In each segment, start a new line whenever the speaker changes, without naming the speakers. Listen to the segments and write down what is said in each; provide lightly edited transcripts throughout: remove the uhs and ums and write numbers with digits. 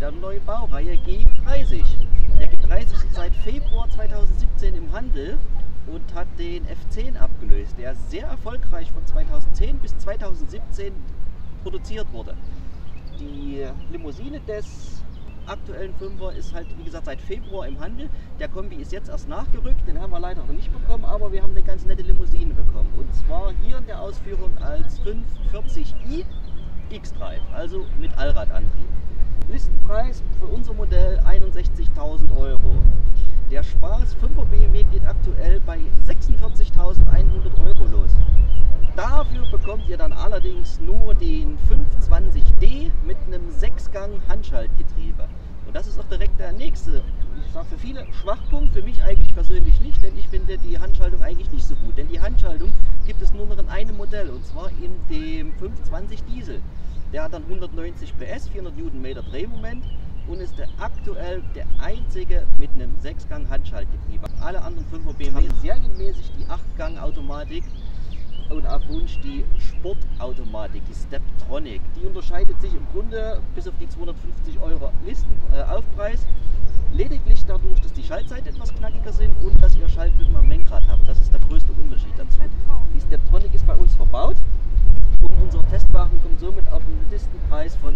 der neuen Baureihe G30. Der G30 ist seit Februar 2017 im Handel und hat den F10 abgelöst, der sehr erfolgreich von 2010 bis 2017 produziert wurde. Die Limousine des aktuellen 5er ist halt, wie gesagt, seit Februar im Handel. Der Kombi ist jetzt erst nachgerückt, den haben wir leider noch nicht bekommen, aber wir haben eine ganz nette Limousine bekommen. Und zwar hier in der Ausführung als 540i X-Drive, also mit Allradantrieb. Listenpreis für unser Modell 61.000 €. Der Spaß 5er BMW geht aktuell bei 46.100 € los. Dafür bekommt ihr dann allerdings nur den 520D mit einem 6-Gang Handschaltgetriebe. Und das ist auch direkt der nächste, ich sage für viele Schwachpunkt, für mich eigentlich persönlich nicht, denn ich finde die Handschaltung eigentlich nicht so gut. Denn die Handschaltung gibt es nur noch in einem Modell, und zwar in dem 520 Diesel. Der hat dann 190 PS, 400 Newtonmeter Drehmoment und ist aktuell der einzige mit einem 6-Gang Handschaltgetriebe. Alle anderen 5er BMW haben serienmäßig die 8-Gang Automatik und auf Wunsch die Sportautomatik, die Steptronic. Die unterscheidet sich im Grunde bis auf die 250 € Listenaufpreis lediglich dadurch, dass die Schaltzeiten etwas knackiger sind und dass ihr Schaltwippen am Lenkrad habt. Das ist der größte Unterschied dazu. Die Steptronic ist bei uns verbaut und unser Testwagen kommt somit auf einen Listenpreis von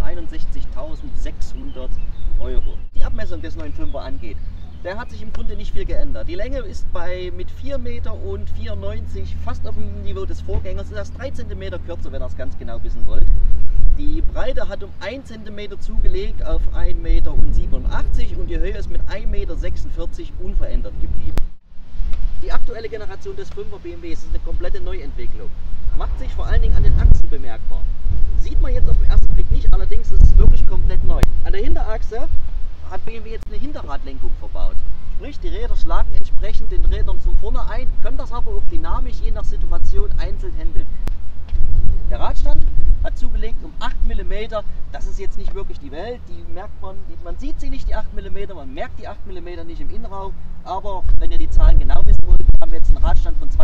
61.600 €. Die Abmessung des neuen 5er angeht, der hat sich im Grunde nicht viel geändert. Die Länge ist mit 4,94 Meter fast auf dem Niveau des Vorgängers. Das ist 3 cm kürzer, wenn ihr es ganz genau wissen wollt. Die Breite hat um 1 cm zugelegt auf 1,87 Meter und die Höhe ist mit 1,46 Meter unverändert geblieben. Die aktuelle Generation des 5er BMWs ist eine komplette Neuentwicklung. Macht sich vor allen Dingen an den Achsen bemerkbar. Sieht man jetzt auf den ersten Blick nicht, allerdings ist es wirklich komplett neu. An der Hinterachse hat BMW jetzt eine Hinterradlenkung verbaut. Sprich, die Räder schlagen entsprechend den Rädern zum Vorne ein, können das aber auch dynamisch je nach Situation einzeln handeln. Der Radstand hat zugelegt um 8 mm. Das ist jetzt nicht wirklich die Welt, die merkt man sieht sie nicht, die 8 mm, man merkt die 8 mm nicht im Innenraum, aber wenn ihr die Zahlen genau wissen wollt, haben wir jetzt einen Radstand von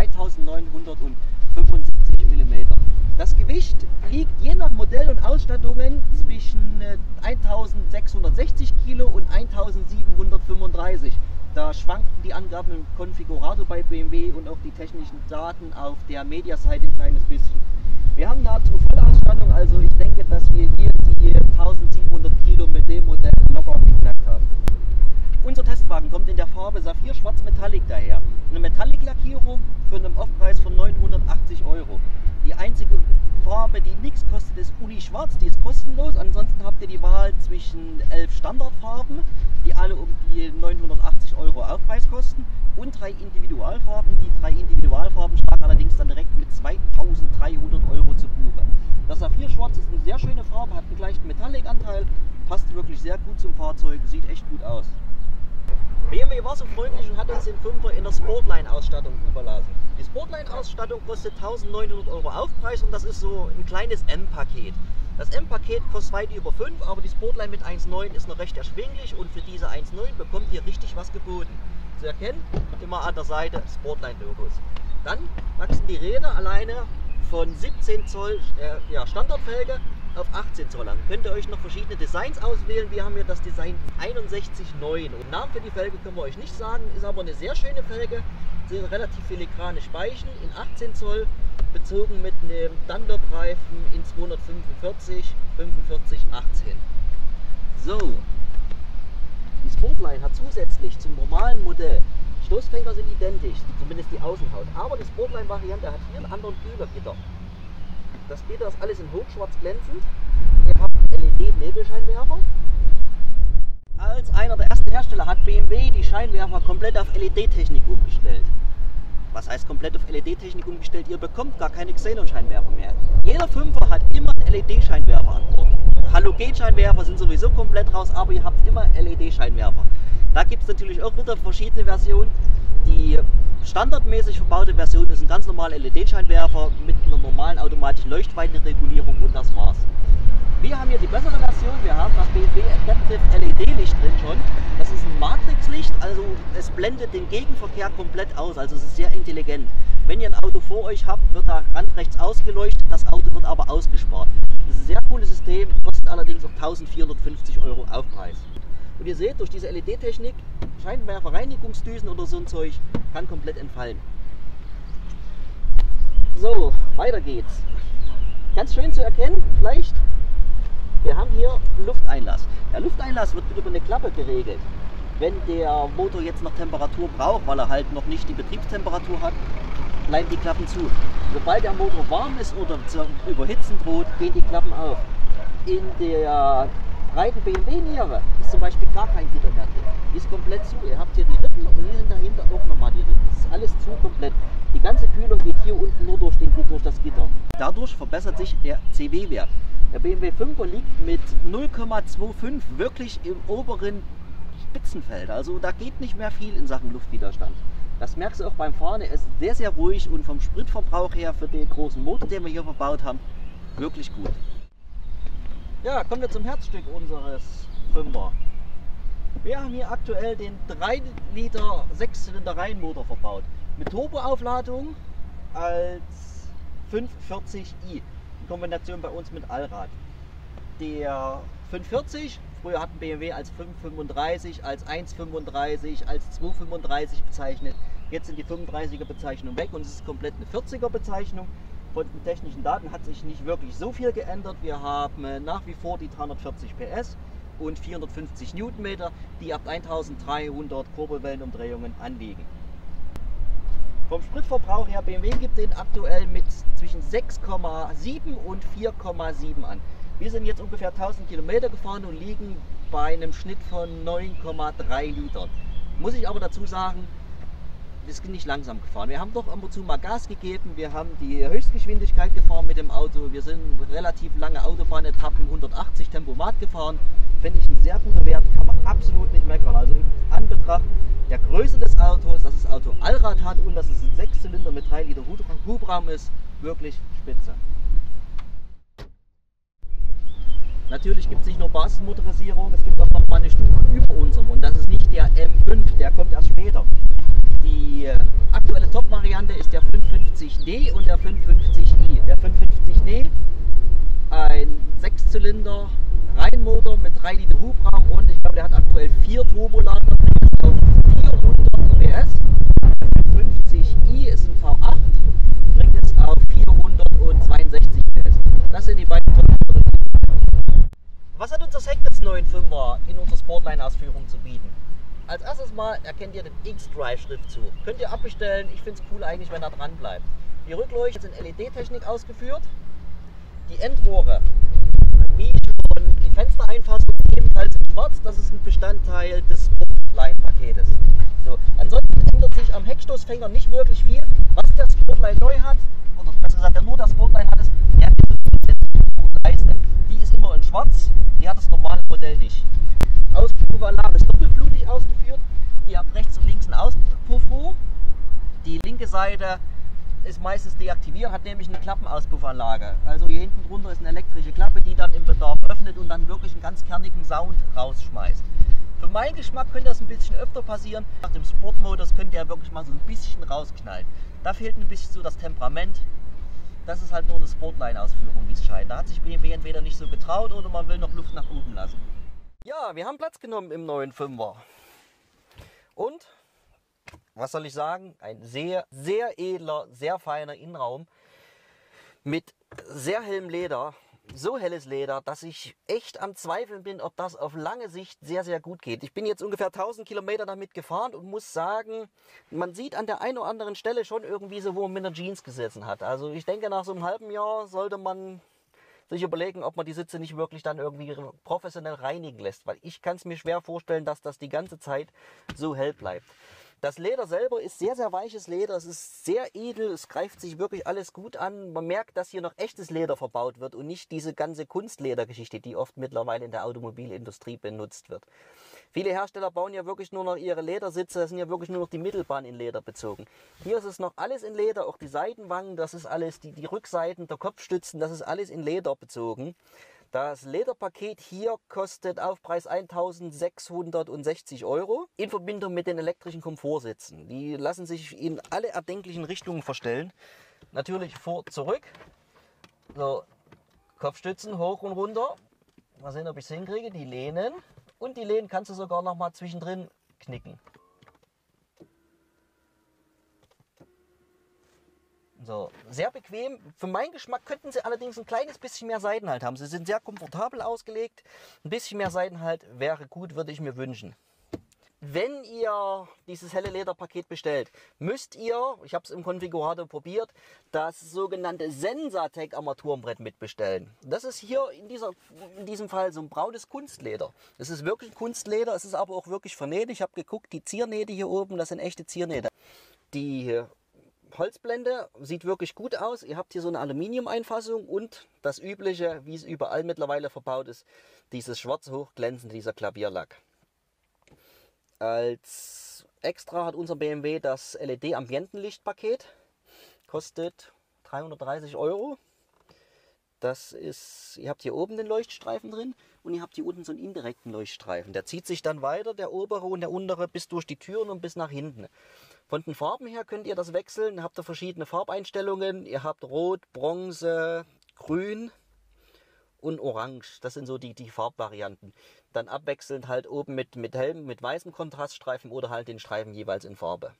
2975 mm. Das Gewicht liegt je nach Modell und Ausstattungen zwischen 1660 Kilo und 1735. Da schwanken die Angaben im Konfigurator bei BMW und auch die technischen Daten auf der Media-Seite ein kleines bisschen. Wir haben nahezu Vollausstattung, also ich denke, dass wir hier die 1700 Kilo mit dem Modell locker geknackt haben. Unser Testwagen kommt in der Farbe Saphir Schwarz Metallic daher. Eine Metallic-Lackierung für einen Aufpreis von 980 €. Die einzige Farbe, die nichts kostet, ist Uni Schwarz, die ist kostenlos. Ansonsten habt ihr die Wahl zwischen 11 Standardfarben, die alle um die 980 € Aufpreis kosten, und 3 Individualfarben. Die 3 Individualfarben schlagen allerdings dann direkt mit 2300 € zu Buche. Das Saphir Schwarz ist eine sehr schöne Farbe, hat einen leichten Metallic-Anteil, passt wirklich sehr gut zum Fahrzeug, sieht echt gut aus. BMW war so freundlich und hat uns den 5er in der Sportline-Ausstattung überlassen. Die Sportline-Ausstattung kostet 1900 € Aufpreis und das ist so ein kleines M-Paket. Das M-Paket kostet weit über 5, aber die Sportline mit 1,9 ist noch recht erschwinglich und für diese 1,9 bekommt ihr richtig was geboten. Zu erkennen, immer an der Seite Sportline-Logos. Dann wachsen die Räder alleine von 17 Zoll Standardfelge auf 18 Zoll an. Könnt ihr euch noch verschiedene Designs auswählen. Wir haben hier das Design 61.9 und Namen für die Felge können wir euch nicht sagen, ist aber eine sehr schöne Felge. Sind relativ filigrane Speichen in 18 Zoll, bezogen mit einem Dunlop-Reifen in 245, 45, 18. So, die Sportline hat zusätzlich zum normalen Modell, Stoßfänger sind identisch, zumindest die Außenhaut, aber die Sportline-Variante hat hier einen anderen Kühlergitter. Das Gitter ist alles in hochschwarz glänzend. Ihr habt LED-Nebelscheinwerfer. Als einer der ersten Hersteller hat BMW die Scheinwerfer komplett auf LED-Technik umgestellt. Was heißt komplett auf LED-Technik umgestellt? Ihr bekommt gar keine Xenon-Scheinwerfer mehr. Jeder 5er hat immer einen LED-Scheinwerfer an Bord. Halogen-Scheinwerfer sind sowieso komplett raus, aber ihr habt immer LED-Scheinwerfer. Da gibt es natürlich auch wieder verschiedene Versionen. Die standardmäßig verbaute Version ist ein ganz normaler LED-Scheinwerfer mit einer normalen automatischen Leuchtweitenregulierung und das war's. Wir haben hier die bessere Version, wir haben das BMW Adaptive LED-Licht drin schon. Das ist ein Matrixlicht, also es blendet den Gegenverkehr komplett aus, also es ist sehr intelligent. Wenn ihr ein Auto vor euch habt, wird da Rand rechts ausgeleuchtet, das Auto wird aber ausgespart. Das ist ein sehr cooles System, kostet allerdings auch 1450 € Aufpreis. Und ihr seht, durch diese LED-Technik, Scheinwerfer, Reinigungsdüsen oder so ein Zeug, kann komplett entfallen. So, weiter geht's. Ganz schön zu erkennen, vielleicht, wir haben hier Lufteinlass. Der Lufteinlass wird über eine Klappe geregelt. Wenn der Motor jetzt noch Temperatur braucht, weil er halt noch nicht die Betriebstemperatur hat, bleiben die Klappen zu. Sobald der Motor warm ist oder zu überhitzen droht, gehen die Klappen auf. In der breiten BMW-Niere ist zum Beispiel gar kein Gitter mehr drin. Die ist komplett zu. Ihr habt hier die Rippen und hier sind dahinter auch nochmal die Rippen. Das ist alles zu komplett. Die ganze Kühlung geht hier unten nur durch das Gitter. Dadurch verbessert sich der CW-Wert. Der BMW 5er liegt mit 0,25 wirklich im oberen Spitzenfeld. Also da geht nicht mehr viel in Sachen Luftwiderstand. Das merkst du auch beim Fahren. Er ist sehr, sehr ruhig und vom Spritverbrauch her für den großen Motor, den wir hier verbaut haben, wirklich gut. Ja, kommen wir zum Herzstück unseres 5er. Wir haben hier aktuell den 3 Liter 6-Zylinder Reihenmotor verbaut. Mit Turboaufladung als 540i. In Kombination bei uns mit Allrad. Der 540, früher hatten BMW als 535, als 135, als 235 bezeichnet. Jetzt sind die 35er Bezeichnungen weg und es ist komplett eine 40er Bezeichnung. Von den technischen Daten hat sich nicht wirklich so viel geändert. Wir haben nach wie vor die 340 PS und 450 Newtonmeter, die ab 1300 Kurbelwellenumdrehungen anliegen. Vom Spritverbrauch her, BMW gibt den aktuell mit zwischen 6,7 und 4,7 an. Wir sind jetzt ungefähr 1000 Kilometer gefahren und liegen bei einem Schnitt von 9,3 Litern. Muss ich aber dazu sagen, wir sind nicht langsam gefahren. Wir haben doch ab und zu mal Gas gegeben, wir haben die Höchstgeschwindigkeit gefahren mit dem Auto, wir sind relativ lange Autobahnetappen 180 Tempomat gefahren. Finde ich ein sehr guter Wert, kann man absolut nicht meckern. Also in Anbetracht der Größe des Autos, dass das Auto Allrad hat und dass es ein 6-Zylinder mit 3 Liter Hubraum ist, wirklich spitze. Natürlich gibt es nicht nur Basismotorisierung, es gibt auch noch mal eine Stufe über unserem und das ist nicht der M5, der kommt erst später. Die aktuelle Top-Variante ist der 550D und der 550i. Der 550D, ein 6-Zylinder Reihenmotor mit 3 Liter Hubraum und ich glaube, der hat aktuell 4 Turbolader, bringt es auf 400 PS. Der 550i ist ein V8, bringt es auf 462 PS. Das sind die beiden Top-Motoren. Was hat uns das Heck des neuen 5er in unserer Sportline-Ausführung zu bieten? Als erstes mal erkennt ihr den X-Drive-Schriftzug. Könnt ihr abbestellen, ich finde es cool eigentlich, wenn er dran bleibt. Die Rückleuchten sind LED-Technik ausgeführt. Die Endrohre, wie schon die Fenstereinfassung, ebenfalls in schwarz. Das ist ein Bestandteil des Sportline-Paketes. So, ansonsten ändert sich am Heckstoßfänger nicht wirklich viel. Was der Sportline neu hat, oder besser gesagt, der nur der Sportline hat, ist, der hat diese Leiste. Die ist immer in schwarz, die hat das normale Modell nicht. Auspuffanlage ist doppelflutig ausgeführt. Ihr habt rechts und links ein Auspuffrohr. Die linke Seite ist meistens deaktiviert, hat nämlich eine Klappenauspufanlage. Also hier hinten drunter ist eine elektrische Klappe, die dann im Bedarf öffnet und dann wirklich einen ganz kernigen Sound rausschmeißt. Für meinen Geschmack könnte das ein bisschen öfter passieren. Nach dem Sportmodus könnte er wirklich mal so ein bisschen rausknallen. Da fehlt ein bisschen so das Temperament. Das ist halt nur eine Sportline-Ausführung, wie es scheint. Da hat sich BMW entweder nicht so getraut oder man will noch Luft nach oben lassen. Ja, wir haben Platz genommen im neuen 5er. Und, was soll ich sagen, ein sehr, sehr edler, sehr feiner Innenraum mit sehr hellem Leder. So helles Leder, dass ich echt am Zweifeln bin, ob das auf lange Sicht sehr, sehr gut geht. Ich bin jetzt ungefähr 1000 Kilometer damit gefahren und muss sagen, man sieht an der einen oder anderen Stelle schon irgendwie so, wo man mit einer Jeans gesessen hat. Also ich denke, nach so einem halben Jahr sollte man sich überlegen, ob man die Sitze nicht wirklich dann irgendwie professionell reinigen lässt, weil ich kann es mir schwer vorstellen, dass das die ganze Zeit so hell bleibt. Das Leder selber ist sehr, sehr weiches Leder, es ist sehr edel, es greift sich wirklich alles gut an. Man merkt, dass hier noch echtes Leder verbaut wird und nicht diese ganze Kunstledergeschichte, die oft mittlerweile in der Automobilindustrie benutzt wird. Viele Hersteller bauen ja wirklich nur noch ihre Ledersitze, das sind ja wirklich nur noch die Mittelbahn in Leder bezogen. Hier ist es noch alles in Leder, auch die Seitenwangen, das ist alles, die Rückseiten der Kopfstützen, das ist alles in Leder bezogen. Das Lederpaket hier kostet Aufpreis 1.660 € in Verbindung mit den elektrischen Komfortsitzen. Die lassen sich in alle erdenklichen Richtungen verstellen. Natürlich vor, zurück. So, Kopfstützen hoch und runter. Mal sehen, ob ich es hinkriege. Die Lehnen. Und die Lehnen kannst du sogar noch mal zwischendrin knicken. So, sehr bequem. Für meinen Geschmack könnten sie allerdings ein kleines bisschen mehr Seidenhalt haben. Sie sind sehr komfortabel ausgelegt. Ein bisschen mehr Seidenhalt wäre gut, würde ich mir wünschen. Wenn ihr dieses helle Lederpaket bestellt, müsst ihr, ich habe es im Konfigurator probiert, das sogenannte Sensatec Armaturenbrett mitbestellen. Das ist hier in diesem Fall so ein braunes Kunstleder. Es ist wirklich Kunstleder, es ist aber auch wirklich vernäht. Ich habe geguckt, die Ziernähte hier oben, das sind echte Ziernähte. Die Holzblende sieht wirklich gut aus. Ihr habt hier so eine Aluminium-Einfassung und das übliche, wie es überall mittlerweile verbaut ist, dieses schwarze hochglänzende, dieser Klavierlack. Als Extra hat unser BMW das LED-Ambientenlichtpaket. Kostet 330 €. Das ist, ihr habt hier oben den Leuchtstreifen drin und ihr habt hier unten so einen indirekten Leuchtstreifen. Der zieht sich dann weiter, der obere und der untere, bis durch die Türen und bis nach hinten. Von den Farben her könnt ihr das wechseln. Habt ihr verschiedene Farbeinstellungen. Ihr habt Rot, Bronze, Grün und Orange. Das sind so die Farbvarianten. Dann abwechselnd halt oben mit hellem, mit weißem Kontraststreifen oder halt den Streifen jeweils in Farbe.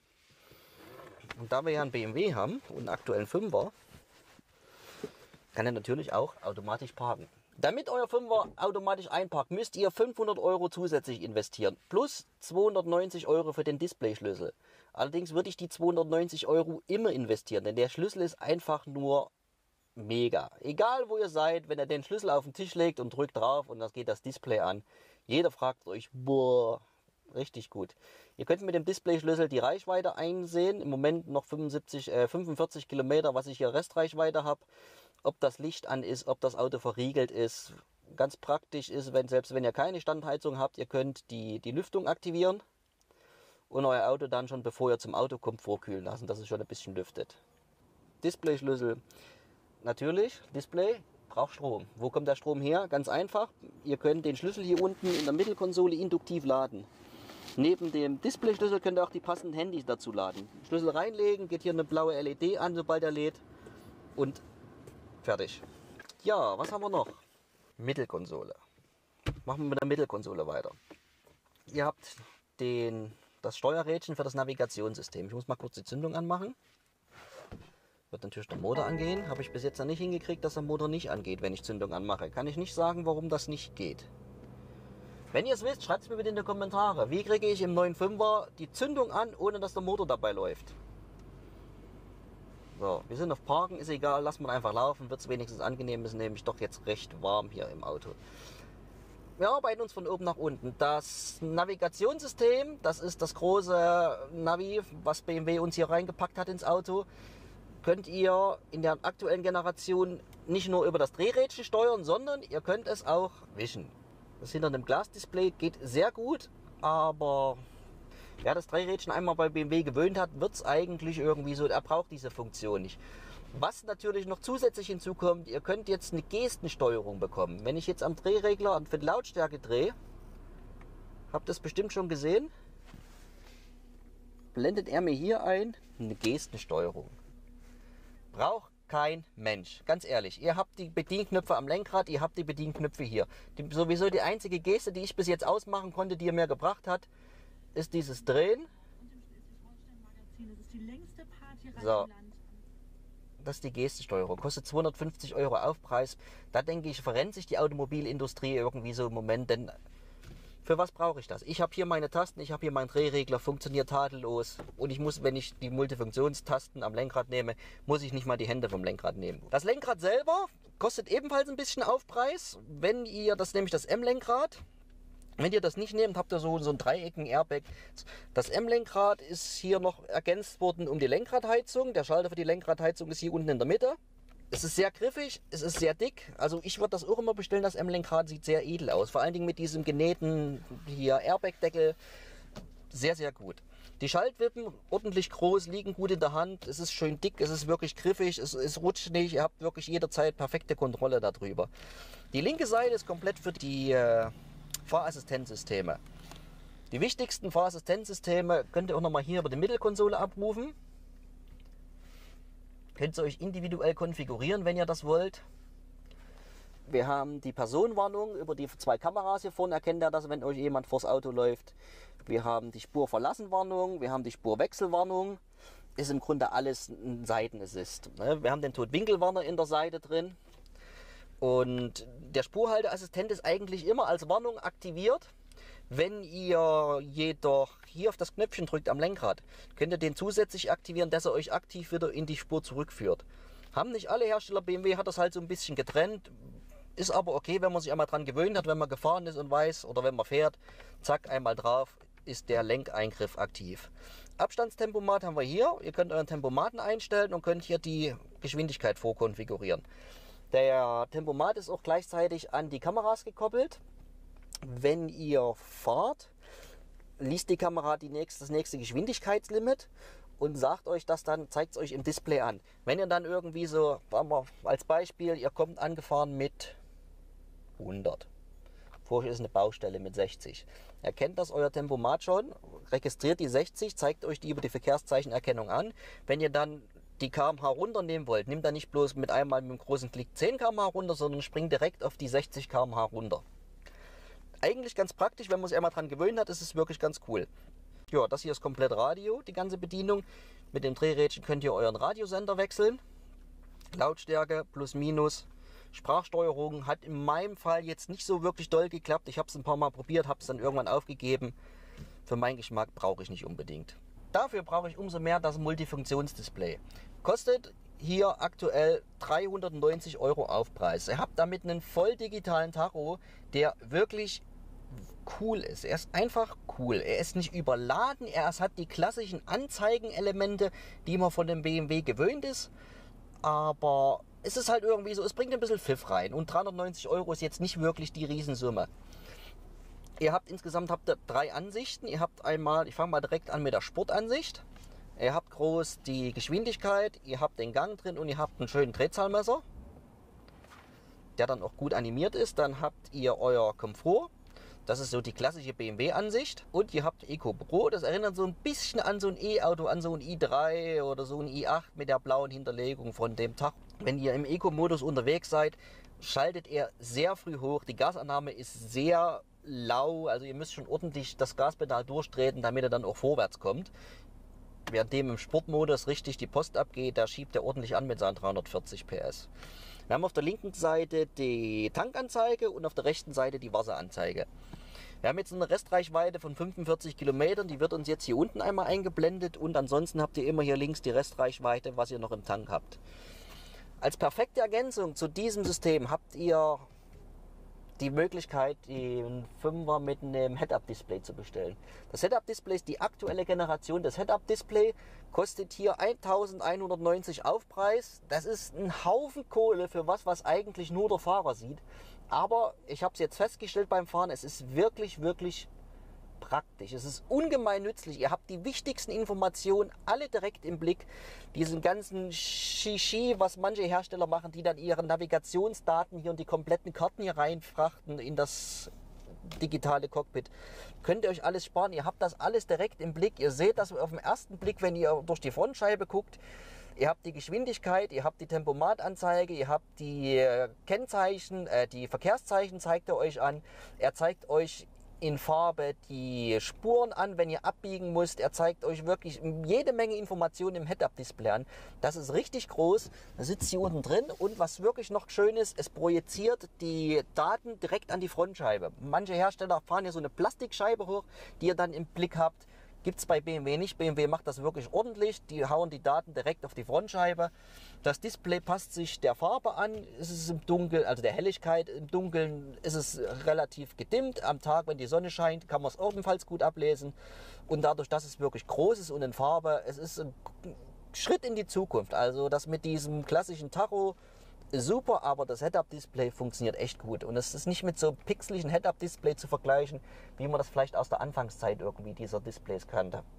Und da wir ja einen BMW haben und einen aktuellen 5er, kann er natürlich auch automatisch parken. Damit euer 5er automatisch einparkt, müsst ihr 500 € zusätzlich investieren. Plus 290 € für den Displayschlüssel. Allerdings würde ich die 290 € immer investieren, denn der Schlüssel ist einfach nur mega. Egal wo ihr seid, wenn ihr den Schlüssel auf den Tisch legt und drückt drauf und das geht das Display an. Jeder fragt euch, boah, richtig gut. Ihr könnt mit dem Displayschlüssel die Reichweite einsehen. Im Moment noch 45 Kilometer, was ich hier Restreichweite habe. Ob das Licht an ist, ob das Auto verriegelt ist. Ganz praktisch ist, selbst wenn ihr keine Standheizung habt, ihr könnt die Lüftung aktivieren und euer Auto dann schon, bevor ihr zum Auto kommt, vorkühlen lassen, dass es schon ein bisschen lüftet. Displayschlüssel. Natürlich, Display braucht Strom. Wo kommt der Strom her? Ganz einfach. Ihr könnt den Schlüssel hier unten in der Mittelkonsole induktiv laden. Neben dem Displayschlüssel könnt ihr auch die passenden Handys dazu laden. Schlüssel reinlegen, geht hier eine blaue LED an, sobald er lädt und fertig. Ja, was haben wir noch? Mittelkonsole. Machen wir mit der Mittelkonsole weiter. Ihr habt das Steuerrädchen für das Navigationssystem. Ich muss mal kurz die Zündung anmachen. Wird natürlich der Motor angehen. Habe ich bis jetzt noch nicht hingekriegt, dass der Motor nicht angeht, wenn ich Zündung anmache. Kann ich nicht sagen, warum das nicht geht. Wenn ihr es wisst, schreibt es mir bitte in die Kommentare. Wie kriege ich im neuen 5er die Zündung an, ohne dass der Motor dabei läuft? So, wir sind auf Parken, ist egal, lasst man einfach laufen, wird es wenigstens angenehm, ist nämlich doch jetzt recht warm hier im Auto. Wir arbeiten uns von oben nach unten. Das Navigationssystem, das ist das große Navi, was BMW uns hier reingepackt hat ins Auto, könnt ihr in der aktuellen Generation nicht nur über das Drehrädchen steuern, sondern ihr könnt es auch wischen. Das hinter einem Glasdisplay geht sehr gut, aber wer das Drehrädchen einmal bei BMW gewöhnt hat, wird es eigentlich irgendwie so, er braucht diese Funktion nicht. Was natürlich noch zusätzlich hinzukommt, ihr könnt jetzt eine Gestensteuerung bekommen. Wenn ich jetzt am Drehregler für die Lautstärke drehe, habt ihr es bestimmt schon gesehen, blendet er mir hier ein, eine Gestensteuerung. Braucht kein Mensch, ganz ehrlich. Ihr habt die Bedienknöpfe am Lenkrad, ihr habt die Bedienknöpfe hier. Sowieso die einzige Geste, die ich bis jetzt ausmachen konnte, die er mir gebracht hat, ist dieses Drehen. So. Das ist die Gestensteuerung. Kostet 250 € Aufpreis. Da denke ich, verrennt sich die Automobilindustrie irgendwie so im Moment, denn für was brauche ich das? Ich habe hier meine Tasten, ich habe hier meinen Drehregler, funktioniert tadellos. Und ich muss, wenn ich die Multifunktionstasten am Lenkrad nehme, muss ich nicht mal die Hände vom Lenkrad nehmen. Das Lenkrad selber kostet ebenfalls ein bisschen Aufpreis. Wenn ihr, das ist nämlich das M-Lenkrad. Wenn ihr das nicht nehmt, habt ihr so ein dreieckigen Airbag. Das M-Lenkrad ist hier noch ergänzt worden um die Lenkradheizung. Der Schalter für die Lenkradheizung ist hier unten in der Mitte. Es ist sehr griffig, es ist sehr dick. Also ich würde das auch immer bestellen. Das M-Lenkrad sieht sehr edel aus. Vor allen Dingen mit diesem genähten hier Airbag-Deckel. Sehr, sehr gut.
Die Schaltwippen ordentlich groß, liegen gut in der Hand, es ist schön dick, es ist wirklich griffig, es rutscht nicht, ihr habt wirklich jederzeit perfekte Kontrolle darüber. Die linke Seite ist komplett für die Fahrassistenzsysteme. Die wichtigsten Fahrassistenzsysteme könnt ihr auch nochmal hier über die Mittelkonsole abrufen. Könnt ihr euch individuell konfigurieren, wenn ihr das wollt. Wir haben die Personenwarnung über die 2 Kameras hier vorne, erkennt ihr das, wenn euch jemand vors Auto läuft. Wir haben die Spurverlassenwarnung, wir haben die Spurwechselwarnung. Ist im Grunde alles ein Seitenassist. Wir haben den Totwinkelwarner in der Seite drin. Und der Spurhalteassistent ist eigentlich immer als Warnung aktiviert. Wenn ihr jedoch hier auf das Knöpfchen drückt am Lenkrad, könnt ihr den zusätzlich aktivieren, dass er euch aktiv wieder in die Spur zurückführt. Haben nicht alle Hersteller, BMW hat das halt so ein bisschen getrennt. Ist aber okay, wenn man sich einmal dran gewöhnt hat, wenn man gefahren ist und weiß, oder wenn man fährt, zack, einmal drauf, ist der Lenkeingriff aktiv. Abstandstempomat haben wir hier. Ihr könnt euren Tempomaten einstellen und könnt hier die Geschwindigkeit vorkonfigurieren. Der Tempomat ist auch gleichzeitig an die Kameras gekoppelt. Wenn ihr fahrt, liest die Kamera das nächste Geschwindigkeitslimit und sagt euch das dann, zeigt es euch im Display an. Wenn ihr dann irgendwie so, als Beispiel, ihr kommt angefahren mit 100. Vor euch ist eine Baustelle mit 60. Erkennt das euer Tempomat schon, registriert die 60, zeigt euch die über die Verkehrszeichenerkennung an. Wenn ihr dann die km/h runternehmen wollt, nehmt dann nicht bloß mit einmal mit einem großen Klick 10 km/h runter, sondern springt direkt auf die 60 km/h runter. Eigentlich ganz praktisch, wenn man sich einmal dran gewöhnt hat, ist es wirklich ganz cool. Ja, das hier ist komplett Radio, die ganze Bedienung. Mit dem Drehrädchen könnt ihr euren Radiosender wechseln. Lautstärke, plus, minus. Sprachsteuerung hat in meinem Fall jetzt nicht so wirklich doll geklappt. Ich habe es ein paar Mal probiert, habe es dann irgendwann aufgegeben. Für meinen Geschmack brauche ich nicht unbedingt. Dafür brauche ich umso mehr das Multifunktionsdisplay. Kostet hier aktuell 390 € Aufpreis. Ihr habt damit einen voll digitalen Tacho, der wirklich cool ist. Er ist einfach cool. Er ist nicht überladen. Er hat die klassischen Anzeigenelemente, die man von dem BMW gewöhnt ist. Aber es ist halt irgendwie so, es bringt ein bisschen Pfiff rein. Und 390 € ist jetzt nicht wirklich die Riesensumme. Ihr habt insgesamt 3 Ansichten. Ihr habt einmal, ich fange mal direkt an mit der Sportansicht. Ihr habt groß die Geschwindigkeit, ihr habt den Gang drin und ihr habt einen schönen Drehzahlmesser, der dann auch gut animiert ist. Dann habt ihr euer Komfort. Das ist so die klassische BMW-Ansicht. Und ihr habt Eco Pro. Das erinnert so ein bisschen an so ein E-Auto, an so ein i3 oder so ein i8 mit der blauen Hinterlegung von dem Tag. Wenn ihr im Eco-Modus unterwegs seid, schaltet er sehr früh hoch. Die Gasannahme ist sehr lau. Also ihr müsst schon ordentlich das Gaspedal durchtreten, damit er dann auch vorwärts kommt. Während dem im Sportmodus richtig die Post abgeht, da schiebt er ordentlich an mit seinen 340 PS. Wir haben auf der linken Seite die Tankanzeige und auf der rechten Seite die Wasseranzeige. Wir haben jetzt eine Restreichweite von 45 Kilometern, die wird uns jetzt hier unten einmal eingeblendet und ansonsten habt ihr immer hier links die Restreichweite, was ihr noch im Tank habt. Als perfekte Ergänzung zu diesem System habt ihr die Möglichkeit, den 5er mit einem Head-Up-Display zu bestellen. Das Head-Up-Display ist die aktuelle Generation. Das Head-Up-Display kostet hier 1190 Aufpreis. Das ist ein Haufen Kohle für was eigentlich nur der Fahrer sieht. Aber ich habe es jetzt festgestellt beim Fahren, es ist wirklich praktisch. Es ist ungemein nützlich. Ihr habt die wichtigsten Informationen alle direkt im Blick. Diesen ganzen Shishi, was manche Hersteller machen, die dann ihre Navigationsdaten hier und die kompletten Karten hier reinfrachten in das digitale Cockpit. Könnt ihr euch alles sparen. Ihr habt das alles direkt im Blick. Ihr seht das auf den ersten Blick, wenn ihr durch die Frontscheibe guckt. Ihr habt die Geschwindigkeit, ihr habt die Tempomatanzeige, ihr habt die Kennzeichen, die Verkehrszeichen zeigt er euch an. Er zeigt euch in Farbe die Spuren an, wenn ihr abbiegen müsst. Er zeigt euch wirklich jede Menge Informationen im Head-Up-Display an. Das ist richtig groß. Das sitzt hier unten drin und was wirklich noch schön ist, es projiziert die Daten direkt an die Frontscheibe. Manche Hersteller fahren hier so eine Plastikscheibe hoch, die ihr dann im Blick habt. Gibt es bei BMW nicht. BMW macht das wirklich ordentlich. Die hauen die Daten direkt auf die Frontscheibe. Das Display passt sich der Farbe an. Es ist im Dunkeln, also der Helligkeit. Im Dunkeln ist es relativ gedimmt. Am Tag, wenn die Sonne scheint, kann man es ebenfalls gut ablesen. Und dadurch, dass es wirklich groß ist und in Farbe, es ist ein Schritt in die Zukunft. Also das mit diesem klassischen Tacho ist super, aber das Head-Up-Display funktioniert echt gut. Und es ist nicht mit so einem pixeligen Head-Up-Display zu vergleichen, wie man das vielleicht aus der Anfangszeit irgendwie dieser Displays kannte.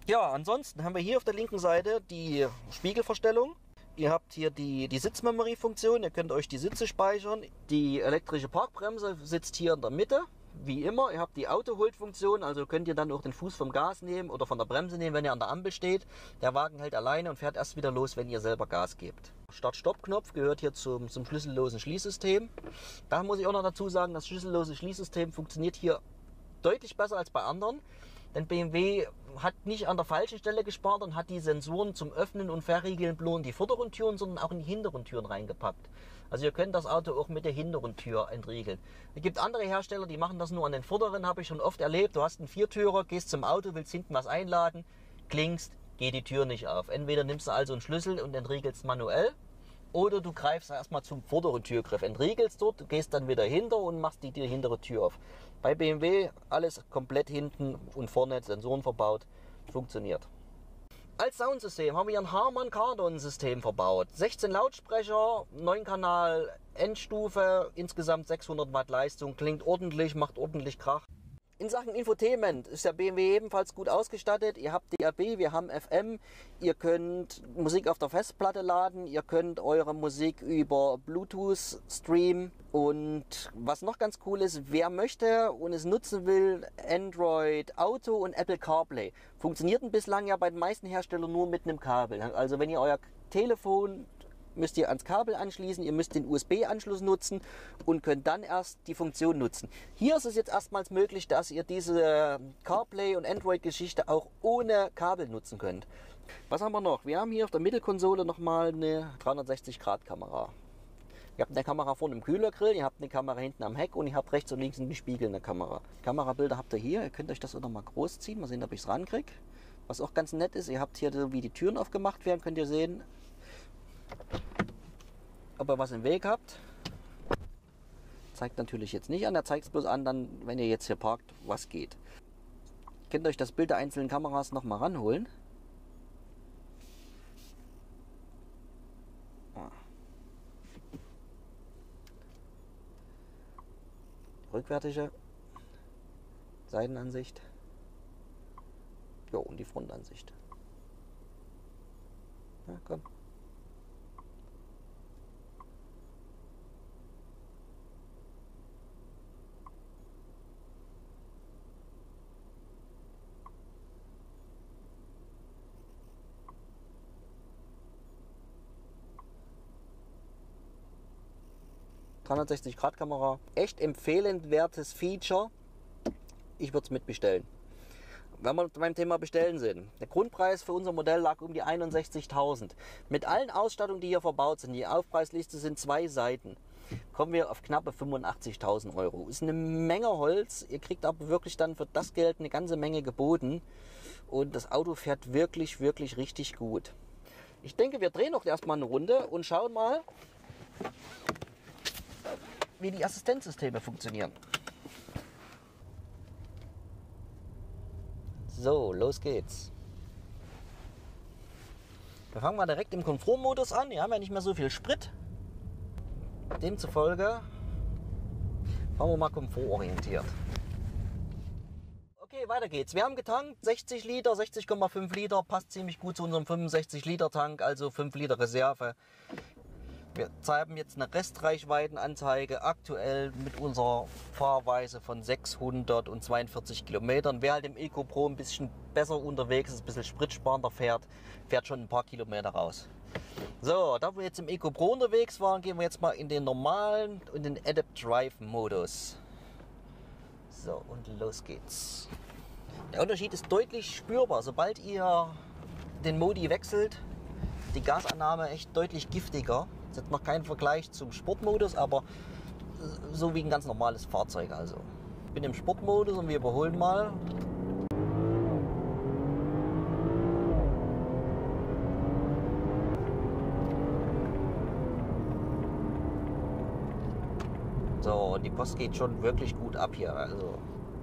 Ja, ansonsten haben wir hier auf der linken Seite die Spiegelverstellung. Ihr habt hier die Sitzmemory-Funktion, ihr könnt euch die Sitze speichern. Die elektrische Parkbremse sitzt hier in der Mitte, wie immer. Ihr habt die Auto-Hold-Funktion, also könnt ihr dann auch den Fuß vom Gas nehmen oder von der Bremse nehmen, wenn ihr an der Ampel steht. Der Wagen hält alleine und fährt erst wieder los, wenn ihr selber Gas gebt. Start-Stopp-Knopf gehört hier zum schlüssellosen Schließsystem. Da muss ich auch noch dazu sagen, das schlüssellose Schließsystem funktioniert hier deutlich besser als bei anderen. Denn BMW hat nicht an der falschen Stelle gespart und hat die Sensoren zum Öffnen und Verriegeln bloß in die vorderen Türen, sondern auch in die hinteren Türen reingepackt. Also ihr könnt das Auto auch mit der hinteren Tür entriegeln. Es gibt andere Hersteller, die machen das nur an den vorderen, habe ich schon oft erlebt. Du hast einen Viertürer, gehst zum Auto, willst hinten was einladen, klingst, geht die Tür nicht auf. Entweder nimmst du also einen Schlüssel und entriegelst manuell, oder du greifst erstmal zum vorderen Türgriff, entriegelst dort, gehst dann wieder hinter und machst die hintere Tür auf. Bei BMW alles komplett hinten und vorne Sensoren verbaut, funktioniert. Als Soundsystem haben wir ein Harman Kardon System verbaut. 16 Lautsprecher, 9 Kanal Endstufe, insgesamt 600 Watt Leistung, klingt ordentlich, macht ordentlich Krach. In Sachen Infotainment ist der BMW ebenfalls gut ausgestattet. Ihr habt DAB, wir haben FM, ihr könnt Musik auf der Festplatte laden, ihr könnt eure Musik über Bluetooth streamen. Und was noch ganz cool ist, wer möchte und es nutzen will, Android Auto und Apple CarPlay. Funktionierten bislang ja bei den meisten Herstellern nur mit einem Kabel. Also wenn ihr euer Telefon müsst ihr ans Kabel anschließen, ihr müsst den USB-Anschluss nutzen und könnt dann erst die Funktion nutzen. Hier ist es jetzt erstmals möglich, dass ihr diese CarPlay und Android-Geschichte auch ohne Kabel nutzen könnt. Was haben wir noch? Wir haben hier auf der Mittelkonsole nochmal eine 360-Grad-Kamera. Ihr habt eine Kamera vorne im Kühlergrill, ihr habt eine Kamera hinten am Heck und ihr habt rechts und links eine spiegelnde Kamera. Kamerabilder habt ihr hier, ihr könnt euch das auch noch mal groß ziehen, mal sehen, ob ich es rankriege. Was auch ganz nett ist, ihr habt hier, wie die Türen aufgemacht werden, könnt ihr sehen, ob ihr was im Weg habt. Zeigt natürlich jetzt nicht an, er zeigt es bloß an, dann, wenn ihr jetzt hier parkt, was geht. Ihr könnt euch das Bild der einzelnen Kameras noch mal ranholen. Rückwärtige Seitenansicht. Jo, und die Frontansicht. Ja, komm. Kamera, echt empfehlenswertes Feature. Ich würde es mitbestellen. Wenn wir beim Thema Bestellen sind, der Grundpreis für unser Modell lag um die 61.000. Mit allen Ausstattungen, die hier verbaut sind, die Aufpreisliste sind 2 Seiten, kommen wir auf knappe 85.000 Euro. Ist eine Menge Holz, ihr kriegt aber wirklich dann für das Geld eine ganze Menge geboten und das Auto fährt wirklich, wirklich richtig gut. Ich denke, wir drehen noch erstmal eine Runde und schauen mal, wie die Assistenzsysteme funktionieren. So, los geht's. Wir fangen mal direkt im Komfortmodus an. Wir haben ja nicht mehr so viel Sprit. Demzufolge fahren wir mal komfortorientiert. Okay, weiter geht's. Wir haben getankt, 60 Liter, 60,5 Liter, passt ziemlich gut zu unserem 65 Liter Tank, also 5 Liter Reserve. Wir haben jetzt eine Restreichweitenanzeige aktuell mit unserer Fahrweise von 642 Kilometern. Wer halt im EcoPro ein bisschen besser unterwegs ist, ein bisschen spritsparender fährt schon ein paar Kilometer raus. So, da wir jetzt im EcoPro unterwegs waren, gehen wir jetzt mal in den normalen und den Adapt Drive Modus. So, und los geht's. Der Unterschied ist deutlich spürbar. Sobald ihr den Modi wechselt, die Gasannahme echt deutlich giftiger. Das ist jetzt noch kein Vergleich zum Sportmodus, aber so wie ein ganz normales Fahrzeug. Also ich bin im Sportmodus und wir überholen mal. So, und die Post geht schon wirklich gut ab hier. Also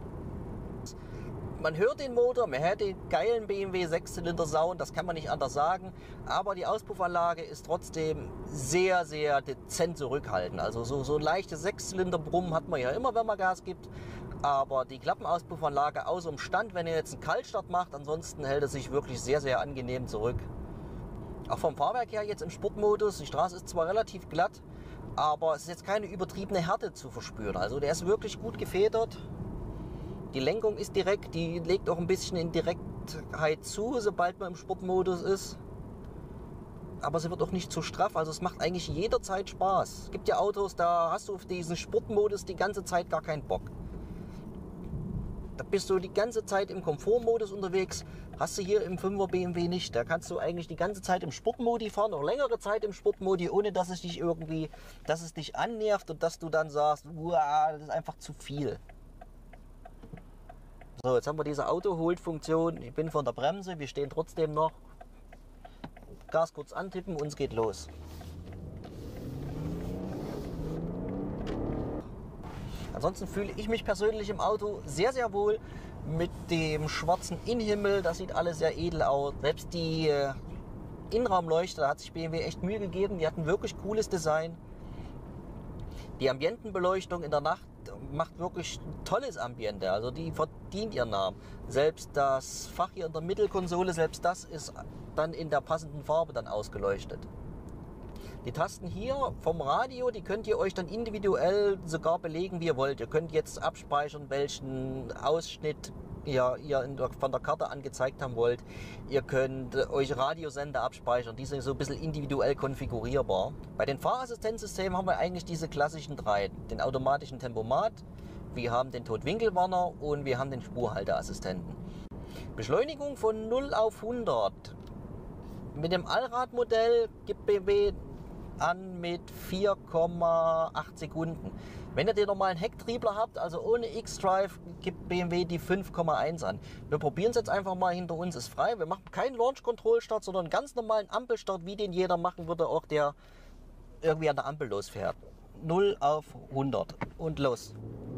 man hört den Motor, man hört den geilen BMW 6-Zylinder-Sound, das kann man nicht anders sagen. Aber die Auspuffanlage ist trotzdem sehr, sehr dezent zurückhaltend. Also so ein leichtes 6-Zylinder-Brummen hat man ja immer, wenn man Gas gibt. Aber die Klappenauspuffanlage außer dem Stand, wenn ihr jetzt einen Kaltstart macht, ansonsten hält es sich wirklich sehr, sehr angenehm zurück. Auch vom Fahrwerk her jetzt im Sportmodus, die Straße ist zwar relativ glatt, aber es ist jetzt keine übertriebene Härte zu verspüren. Also der ist wirklich gut gefedert. Die Lenkung ist direkt, die legt auch ein bisschen in Direktheit zu, sobald man im Sportmodus ist. Aber sie wird auch nicht zu straff, also es macht eigentlich jederzeit Spaß. Es gibt ja Autos, da hast du auf diesen Sportmodus die ganze Zeit gar keinen Bock. Da bist du die ganze Zeit im Komfortmodus unterwegs, hast du hier im 5er BMW nicht. Da kannst du eigentlich die ganze Zeit im Sportmodi fahren, oder längere Zeit im Sportmodi, ohne dass es dich irgendwie, dass es dich annervt und dass du dann sagst, uah, das ist einfach zu viel. So, jetzt haben wir diese Auto-Hold-Funktion. Ich bin von der Bremse, wir stehen trotzdem noch. Gas kurz antippen und es geht los. Ansonsten fühle ich mich persönlich im Auto sehr, sehr wohl mit dem schwarzen Innenhimmel. Das sieht alles sehr edel aus. Selbst die Innenraumleuchte, da hat sich BMW echt Mühe gegeben. Die hatten wirklich cooles Design. Die Ambientenbeleuchtung in der Nacht macht wirklich ein tolles Ambiente. Also die verdient ihren Namen. Selbst das Fach hier in der Mittelkonsole, selbst das ist dann in der passenden Farbe dann ausgeleuchtet. Die Tasten hier vom Radio, die könnt ihr euch dann individuell sogar belegen, wie ihr wollt. Ihr könnt jetzt abspeichern, welchen Ausschnitt ihr von der Karte angezeigt haben wollt. Ihr könnt euch Radiosender abspeichern. Die sind so ein bisschen individuell konfigurierbar. Bei den Fahrassistenzsystemen haben wir eigentlich diese klassischen drei. Den automatischen Tempomat, wir haben den Totwinkelwarner und wir haben den Spurhalteassistenten. Beschleunigung von 0 auf 100. Mit dem Allradmodell gibt BMW an mit 4,8 Sekunden. Wenn ihr den normalen Hecktriebler habt, also ohne X-Drive, gibt BMW die 5,1 an. Wir probieren es jetzt einfach mal, hinter uns ist frei. Wir machen keinen Launch-Control-Start, sondern einen ganz normalen Ampelstart, wie den jeder machen würde, auch der irgendwie an der Ampel losfährt. 0 auf 100 und los.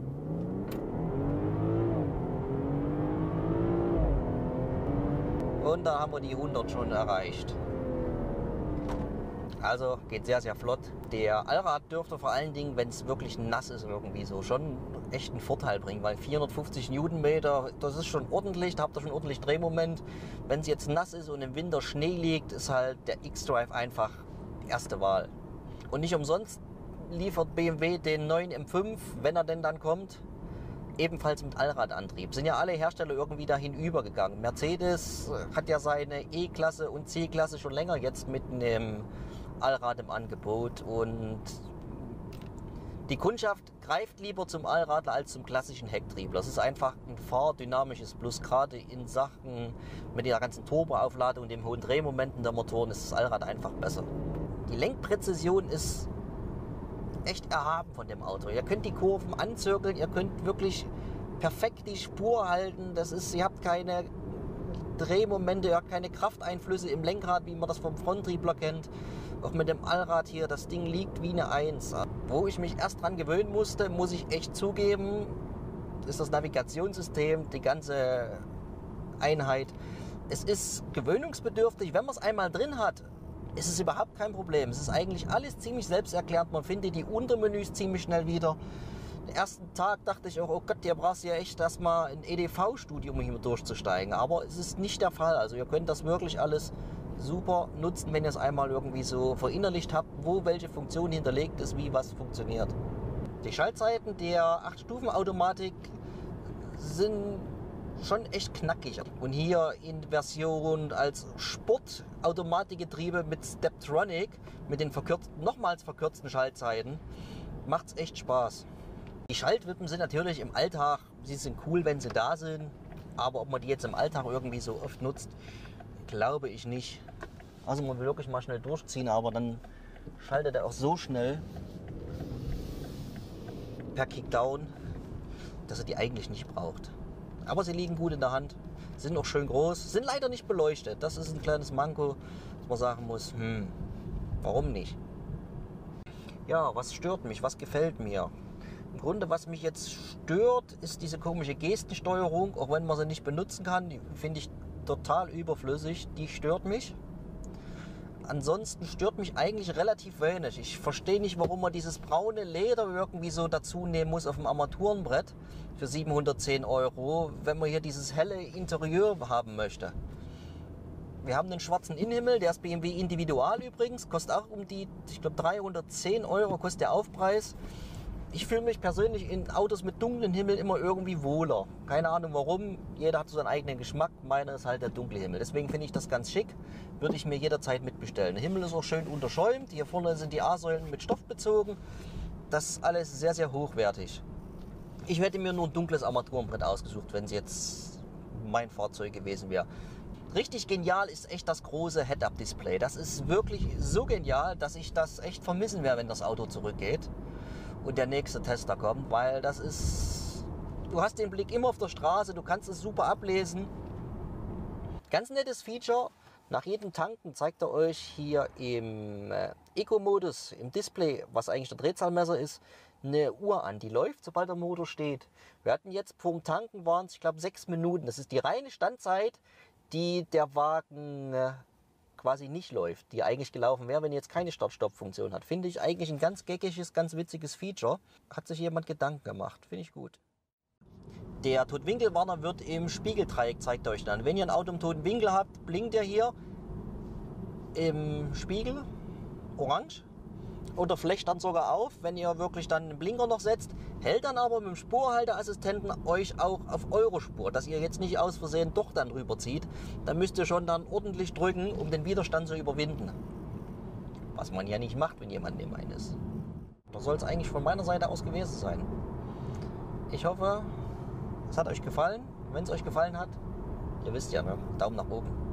Und da haben wir die 100 schon erreicht. Also geht sehr, sehr flott. Der Allrad dürfte vor allen Dingen, wenn es wirklich nass ist, irgendwie so schon echt einen Vorteil bringen, weil 450 Newtonmeter, das ist schon ordentlich, da habt ihr schon ordentlich Drehmoment. Wenn es jetzt nass ist und im Winter Schnee liegt, ist halt der X-Drive einfach die erste Wahl. Und nicht umsonst liefert BMW den neuen M5, wenn er denn dann kommt, ebenfalls mit Allradantrieb. Sind ja alle Hersteller irgendwie dahin übergegangen. Mercedes hat ja seine E-Klasse und C-Klasse schon länger jetzt mit einem Allrad im Angebot und die Kundschaft greift lieber zum Allradler als zum klassischen Hecktriebler. Das ist einfach ein fahrdynamisches Plus. Gerade in Sachen mit der ganzen Turboaufladung und dem hohen Drehmomenten der Motoren ist das Allrad einfach besser. Die Lenkpräzision ist echt erhaben von dem Auto. Ihr könnt die Kurven anzirkeln, ihr könnt wirklich perfekt die Spur halten. Das ist, ihr habt keine Drehmomente, ihr habt keine Krafteinflüsse im Lenkrad, wie man das vom Fronttriebler kennt. Auch mit dem Allrad hier, das Ding liegt wie eine 1. Wo ich mich erst dran gewöhnen musste, muss ich echt zugeben, ist das Navigationssystem, die ganze Einheit. Es ist gewöhnungsbedürftig, wenn man es einmal drin hat, ist es überhaupt kein Problem. Es ist eigentlich alles ziemlich selbsterklärend, man findet die Untermenüs ziemlich schnell wieder. Den ersten Tag dachte ich auch, oh Gott, ihr brauchst ja echt erstmal ein EDV-Studium, um hier durchzusteigen. Aber es ist nicht der Fall. Also ihr könnt das wirklich alles super nutzen, wenn ihr es einmal irgendwie so verinnerlicht habt, wo welche Funktion hinterlegt ist, wie was funktioniert. Die Schaltzeiten der 8-Stufen-Automatik sind schon echt knackig. Und hier in Version als Sport-Automatikgetriebe mit Steptronic, mit den nochmals verkürzten Schaltzeiten, macht es echt Spaß. Die Schaltwippen sind natürlich im Alltag, sie sind cool, wenn sie da sind, aber ob man die jetzt im Alltag irgendwie so oft nutzt, glaube ich nicht. Also man will wirklich mal schnell durchziehen, aber dann schaltet er auch so schnell per Kickdown, dass er die eigentlich nicht braucht. Aber sie liegen gut in der Hand, sind auch schön groß, sind leider nicht beleuchtet. Das ist ein kleines Manko, dass man sagen muss, warum nicht? Ja, was stört mich, was gefällt mir? Im Grunde, was mich jetzt stört, ist diese komische Gestensteuerung, auch wenn man sie nicht benutzen kann, die finde ich total überflüssig, die stört mich. ansonsten stört mich eigentlich relativ wenig. Ich verstehe nicht, warum man dieses braune Leder irgendwie so dazu nehmen muss auf dem Armaturenbrett für 710 €, wenn man hier dieses helle Interieur haben möchte. Wir haben einen schwarzen Innenhimmel, der ist BMW Individual übrigens, kostet auch um die, ich glaube 310 € kostet der Aufpreis. Ich fühle mich persönlich in Autos mit dunklen Himmel immer irgendwie wohler. Keine Ahnung warum, jeder hat so seinen eigenen Geschmack, meiner ist halt der dunkle Himmel. Deswegen finde ich das ganz schick, würde ich mir jederzeit mitbestellen. Der Himmel ist auch schön unterschäumt, hier vorne sind die A-Säulen mit Stoff bezogen. Das ist alles sehr, sehr hochwertig. Ich hätte mir nur ein dunkles Armaturenbrett ausgesucht, wenn es jetzt mein Fahrzeug gewesen wäre. Richtig genial ist echt das große Head-Up-Display. Das ist wirklich so genial, dass ich das echt vermissen werde, wenn das Auto zurückgeht und der nächste Tester kommt, weil das ist, du hast den Blick immer auf der Straße, du kannst es super ablesen. Ganz nettes Feature, nach jedem Tanken zeigt er euch hier im Eco-Modus, im Display, was eigentlich der Drehzahlmesser ist, eine Uhr an, die läuft, sobald der Motor steht. Wir hatten jetzt vorm Tanken, waren es, ich glaube 6 Minuten, das ist die reine Standzeit, die der Wagen quasi nicht läuft, die eigentlich gelaufen wäre, wenn jetzt keine Start-Stopp-Funktion hat. Finde ich eigentlich ein ganz geckiges, ganz witziges Feature. Hat sich jemand Gedanken gemacht. Finde ich gut. Der Totwinkelwarner wird im Spiegeldreieck, zeigt euch dann. Wenn ihr ein Auto im toten Winkel habt, blinkt er hier im Spiegel orange oder flecht dann sogar auf, wenn ihr wirklich dann einen Blinker noch setzt. Hält dann aber mit dem Spurhalteassistenten euch auch auf eure Spur, dass ihr jetzt nicht aus Versehen doch dann rüberzieht. Dann müsst ihr schon dann ordentlich drücken, um den Widerstand zu überwinden. Was man ja nicht macht, wenn jemand neben einem ist. Das soll es eigentlich von meiner Seite aus gewesen sein. Ich hoffe, es hat euch gefallen. Wenn es euch gefallen hat, ihr wisst ja, ne? Daumen nach oben.